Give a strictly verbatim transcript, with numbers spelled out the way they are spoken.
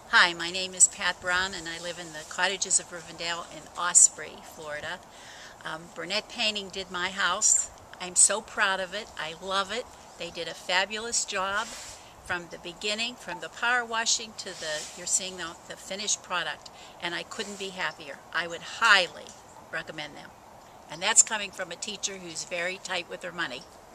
Hi, my name is Pat Brown and I live in the cottages of Rivendell in Osprey, Florida. Um, Burnett Painting did my house. I'm so proud of it. I love it. They did a fabulous job from the beginning, from the power washing to the, you're seeing the, the finished product, and I couldn't be happier. I would highly recommend them. And that's coming from a teacher who's very tight with her money.